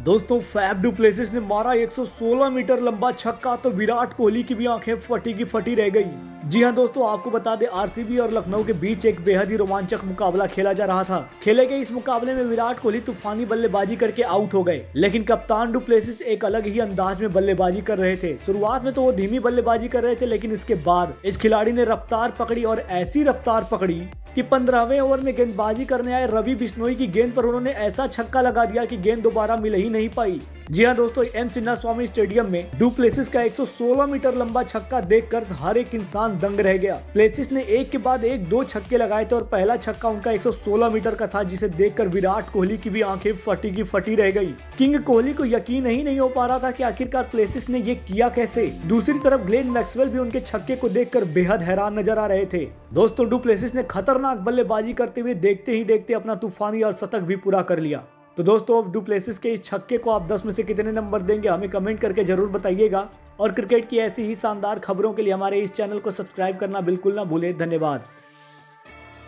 दोस्तों Faf du Plessis ने मारा 116 मीटर लंबा छक्का तो विराट कोहली की भी आंखें फटी की फटी रह गई। जी हां दोस्तों, आपको बता दें आरसीबी और लखनऊ के बीच एक बेहद ही रोमांचक मुकाबला खेला जा रहा था। खेले गए इस मुकाबले में विराट कोहली तूफानी बल्लेबाजी करके आउट हो गए, लेकिन कप्तान डू प्लेसिस एक अलग ही अंदाज में बल्लेबाजी कर रहे थे। शुरुआत में तो वो धीमी बल्लेबाजी कर रहे थे, लेकिन इसके बाद इस खिलाड़ी ने रफ्तार पकड़ी और ऐसी रफ्तार पकड़ी कि 15वें ओवर में गेंदबाजी करने आए रवि बिश्नोई की गेंद पर उन्होंने ऐसा छक्का लगा दिया कि गेंद दोबारा मिल ही नहीं पाई। जी हां दोस्तों, एम चिन्नास्वामी स्टेडियम में डू प्लेसिस का 116 मीटर लंबा छक्का देखकर हर एक इंसान दंग रह गया। प्लेसिस ने एक के बाद एक 2 छक्के लगाए थे और पहला छक्का उनका 116 मीटर का था, जिसे देखकर विराट कोहली की भी आंखें फटी की फटी रह गई। किंग कोहली को यकीन ही नहीं हो पा रहा था कि आखिरकार प्लेसिस ने ये किया कैसे। दूसरी तरफ ग्लेन मैक्सवेल भी उनके छक्के को देखकर बेहद हैरान नजर आ रहे थे। दोस्तों डू प्लेसिस ने खतरनाक बल्लेबाजी करते हुए देखते ही देखते अपना तूफानी और शतक भी पूरा कर लिया। तो दोस्तों अब डू प्लेसिस के इस छक्के को आप 10 में से कितने नंबर देंगे हमें कमेंट करके जरूर बताइएगा। और क्रिकेट की ऐसी ही शानदार खबरों के लिए हमारे इस चैनल को सब्सक्राइब करना बिल्कुल ना भूलें। धन्यवाद।